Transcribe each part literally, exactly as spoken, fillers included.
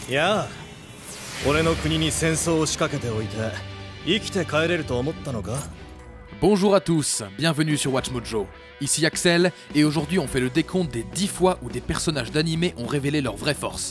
やあ、俺の国に戦争を仕掛けておいて生きて帰れると思ったのか？ Bonjour à tous, bienvenue sur WatchMojo. Ici Axel, et aujourd'hui on fait le décompte des dix fois où des personnages d'animé ont révélé leur vraie force.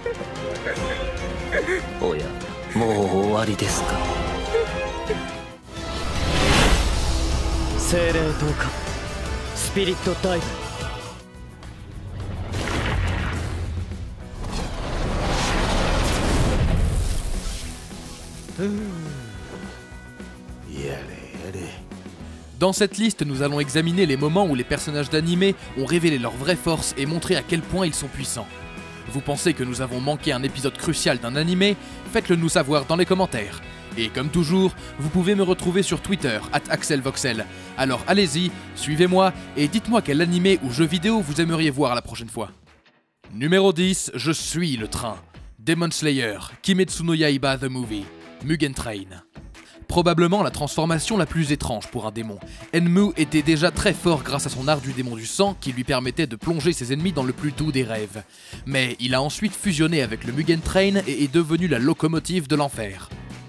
Dans cette liste, nous allons examiner les moments où les personnages d'animé ont révélé leur vraie force et montré à quel point ils sont puissants. Vous pensez que nous avons manqué un épisode crucial d'un animé? Faites-le nous savoir dans les commentaires. Et comme toujours, vous pouvez me retrouver sur Twitter, arobase axelvoxel. Alors allez-y, suivez-moi et dites-moi quel animé ou jeu vidéo vous aimeriez voir la prochaine fois. Numéro dix, je suis le train. Demon Slayer, Kimetsu no Yaiba The Movie, Mugen Train. Probablement la transformation la plus étrange pour un démon. Enmu était déjà très fort grâce à son art du démon du sang qui lui permettait de plonger ses ennemis dans le plus doux des rêves. Mais il a ensuite fusionné avec le Mugen Train et est devenu la locomotive de l'enfer.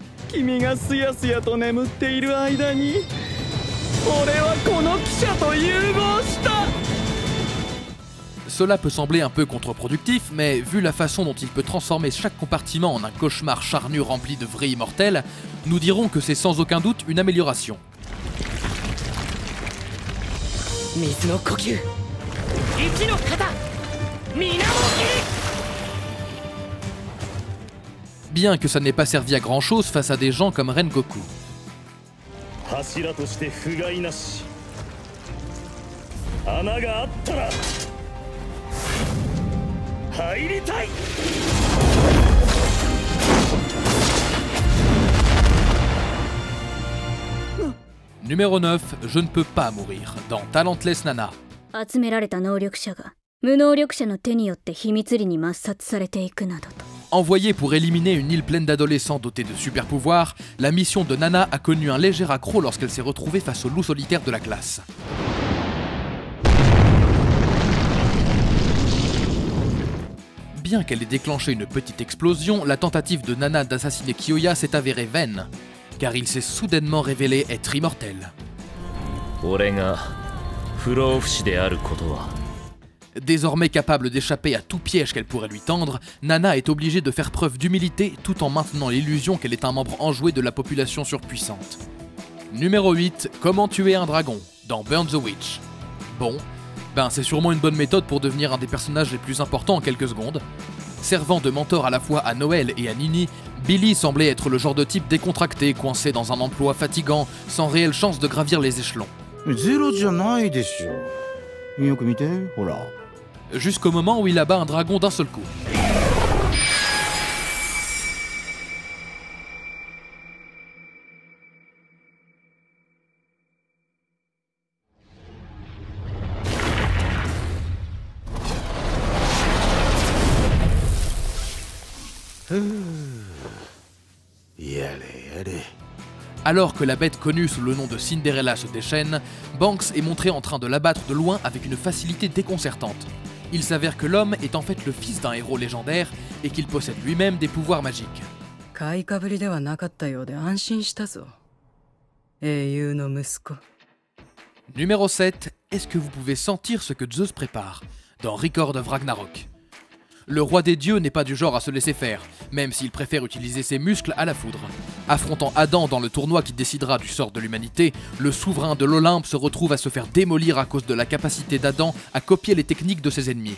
Cela peut sembler un peu contre-productif, mais vu la façon dont il peut transformer chaque compartiment en un cauchemar charnu rempli de vrais immortels, nous dirons que c'est sans aucun doute une amélioration. Bien que ça n'ait pas servi à grand chose face à des gens comme Rengoku. Numéro neuf, je ne peux pas mourir, dans Talentless Nana. Envoyée pour éliminer une île pleine d'adolescents dotés de super pouvoirs, la mission de Nana a connu un léger accroc lorsqu'elle s'est retrouvée face au loup solitaire de la classe. Bien qu'elle ait déclenché une petite explosion, la tentative de Nana d'assassiner Kyoya s'est avérée vaine, car il s'est soudainement révélé être immortel. Désormais capable d'échapper à tout piège qu'elle pourrait lui tendre, Nana est obligée de faire preuve d'humilité tout en maintenant l'illusion qu'elle est un membre enjoué de la population surpuissante. Numéro huit, comment tuer un dragon, dans Burn the Witch. Bon, ben c'est sûrement une bonne méthode pour devenir un des personnages les plus importants en quelques secondes. Servant de mentor à la fois à Noël et à Nini, Billy semblait être le genre de type décontracté, coincé dans un emploi fatigant, sans réelle chance de gravir les échelons. Jusqu'au moment où il abat un dragon d'un seul coup. Alors que la bête connue sous le nom de Cinderella se déchaîne, Banks est montré en train de l'abattre de loin avec une facilité déconcertante. Il s'avère que l'homme est en fait le fils d'un héros légendaire et qu'il possède lui-même des pouvoirs magiques. Numéro sept, est-ce que vous pouvez sentir ce que Zeus prépare dans Record of Ragnarok? Le roi des dieux n'est pas du genre à se laisser faire, même s'il préfère utiliser ses muscles à la foudre. Affrontant Adam dans le tournoi qui décidera du sort de l'humanité, le souverain de l'Olympe se retrouve à se faire démolir à cause de la capacité d'Adam à copier les techniques de ses ennemis.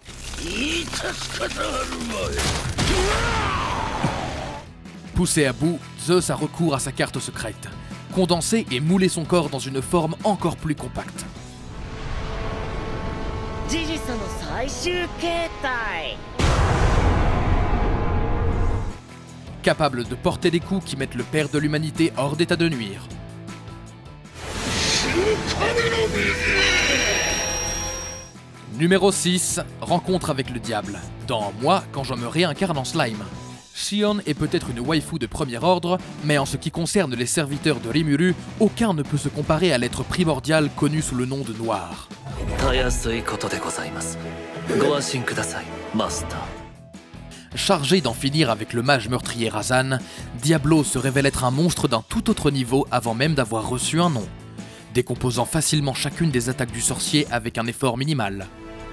Poussé à bout, Zeus a recours à sa carte secrète, condenser et mouler son corps dans une forme encore plus compacte. Capable de porter des coups qui mettent le père de l'humanité hors d'état de nuire. Numéro six, rencontre avec le diable. Dans Moi, quand je me réincarne en slime. Shion est peut-être une waifu de premier ordre, mais en ce qui concerne les serviteurs de Rimuru, aucun ne peut se comparer à l'être primordial connu sous le nom de Noir. Chargé d'en finir avec le mage meurtrier Razan, Diablo se révèle être un monstre d'un tout autre niveau avant même d'avoir reçu un nom, décomposant facilement chacune des attaques du sorcier avec un effort minimal.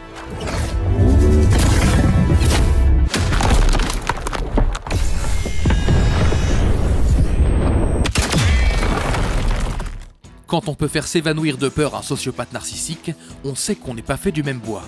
Quand on peut faire s'évanouir de peur un sociopathe narcissique, on sait qu'on n'est pas fait du même bois.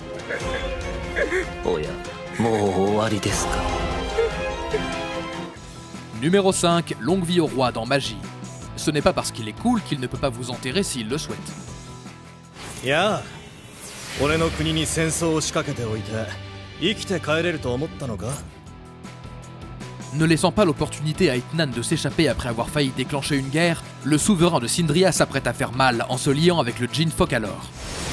Numéro cinq, longue vie au roi dans Magie. Ce n'est pas parce qu'il est cool qu'il ne peut pas vous enterrer s'il le souhaite. Ya,俺の国に戦争を仕掛けておいて、生きて帰れると思ったのか? Ne laissant pas l'opportunité à Etnan de s'échapper après avoir failli déclencher une guerre, le souverain de Syndria s'apprête à faire mal en se liant avec le Djinn Focalor.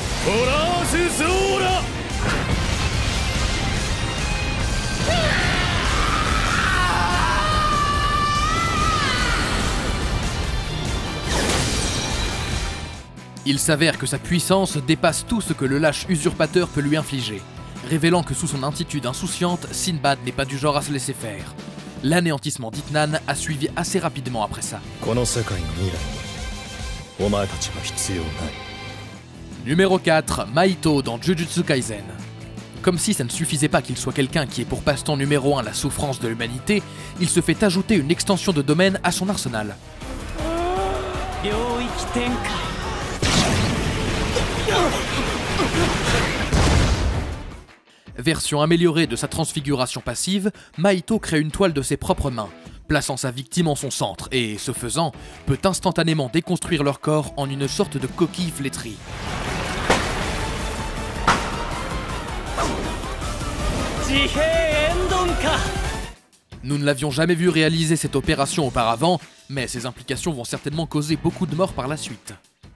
Il s'avère que sa puissance dépasse tout ce que le lâche usurpateur peut lui infliger, révélant que sous son attitude insouciante, Sinbad n'est pas du genre à se laisser faire. L'anéantissement d'Etnan a suivi assez rapidement après ça. Numéro quatre, Mahito dans Jujutsu Kaisen. Comme si ça ne suffisait pas qu'il soit quelqu'un qui est pour passe-temps numéro un la souffrance de l'humanité, il se fait ajouter une extension de domaine à son arsenal. Version améliorée de sa transfiguration passive, Mahito crée une toile de ses propres mains, plaçant sa victime en son centre et, ce faisant, peut instantanément déconstruire leur corps en une sorte de coquille flétrie. Nous ne l'avions jamais vu réaliser cette opération auparavant, mais ses implications vont certainement causer beaucoup de morts par la suite.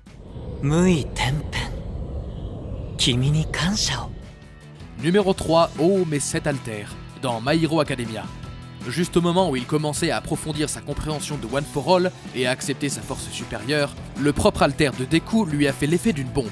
Numéro trois, Oh mais cet Alter, dans My Hero Academia. Juste au moment où il commençait à approfondir sa compréhension de One for All et à accepter sa force supérieure, le propre Alter de Deku lui a fait l'effet d'une bombe.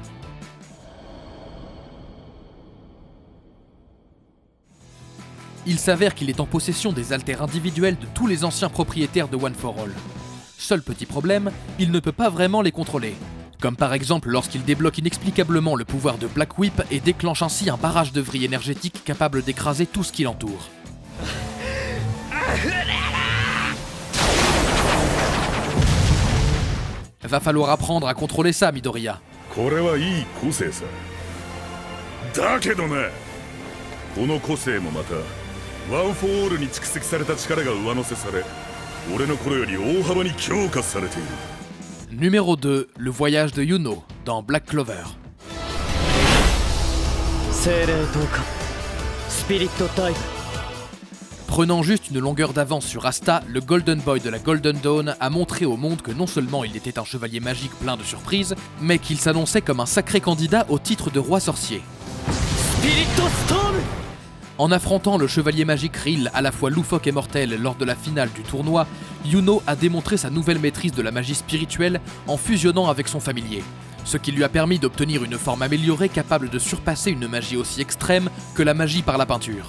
Il s'avère qu'il est en possession des alters individuels de tous les anciens propriétaires de One for All. Seul petit problème, il ne peut pas vraiment les contrôler. Comme par exemple lorsqu'il débloque inexplicablement le pouvoir de Black Whip et déclenche ainsi un barrage de vrille énergétique capable d'écraser tout ce qui l'entoure. Va falloir apprendre à contrôler ça, Midoriya. Numéro deux, le voyage de Yuno, dans Black Clover. Prenant juste une longueur d'avance sur Asta, le Golden Boy de la Golden Dawn a montré au monde que non seulement il était un chevalier magique plein de surprises, mais qu'il s'annonçait comme un sacré candidat au titre de roi sorcier. En affrontant le chevalier magique Rill, à la fois loufoque et mortel lors de la finale du tournoi, Yuno a démontré sa nouvelle maîtrise de la magie spirituelle en fusionnant avec son familier, ce qui lui a permis d'obtenir une forme améliorée capable de surpasser une magie aussi extrême que la magie par la peinture.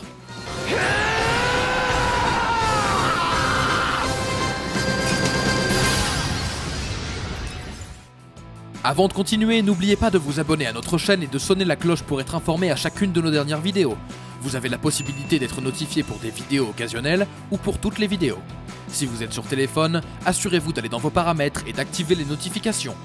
Avant de continuer, n'oubliez pas de vous abonner à notre chaîne et de sonner la cloche pour être informé à chacune de nos dernières vidéos. Vous avez la possibilité d'être notifié pour des vidéos occasionnelles ou pour toutes les vidéos. Si vous êtes sur téléphone, assurez-vous d'aller dans vos paramètres et d'activer les notifications.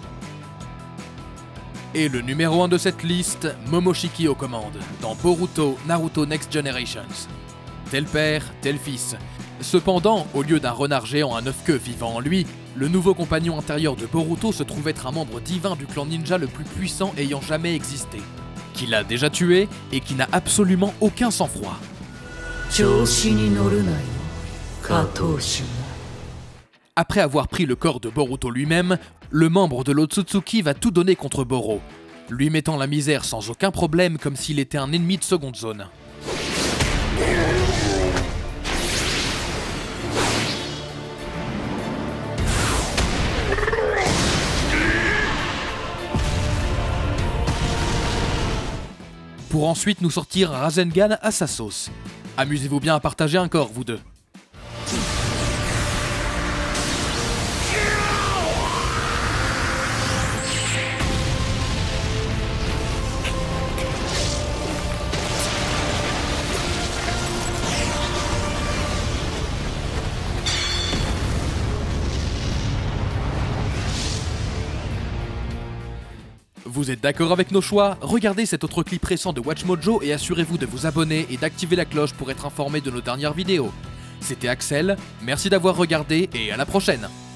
Et le numéro un de cette liste, Momoshiki aux commandes, dans Boruto Naruto Next Generations. Tel père, tel fils. Cependant, au lieu d'un renard géant à neuf queues vivant en lui, le nouveau compagnon intérieur de Boruto se trouve être un membre divin du clan ninja le plus puissant ayant jamais existé, qu'il a déjà tué et qui n'a absolument aucun sang-froid. Après avoir pris le corps de Boruto lui-même, le membre de l'Otsutsuki va tout donner contre Boro, lui mettant la misère sans aucun problème comme s'il était un ennemi de seconde zone. Pour ensuite nous sortir un Rasengan à sa sauce. Amusez-vous bien à partager un corps, vous deux. Vous êtes d'accord avec nos choix? Regardez cet autre clip récent de WatchMojo et assurez-vous de vous abonner et d'activer la cloche pour être informé de nos dernières vidéos. C'était Axel, merci d'avoir regardé et à la prochaine!